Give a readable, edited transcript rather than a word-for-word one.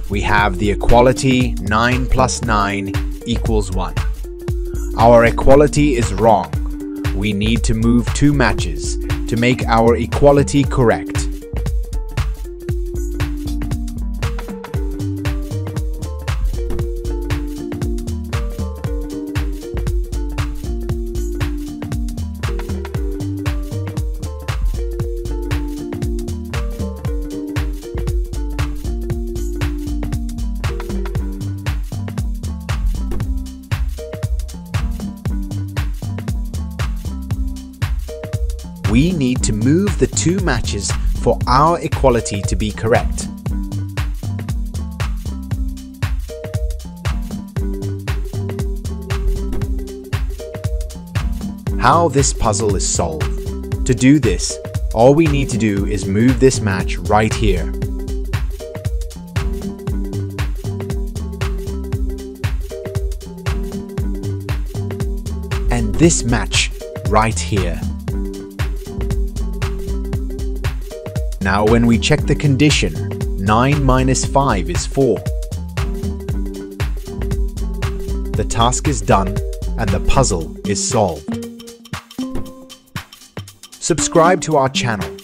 we have the equality 9 plus 9 equals 1. Our equality is wrong. We need to move 2 matches to make our equality correct. We need to move the 2 matches for our equality to be correct. How this puzzle is solved. To do this, all we need to do is move this match right here. And this match right here. Now when we check the condition, 9 minus 5 is 4. The task is done and the puzzle is solved. Subscribe to our channel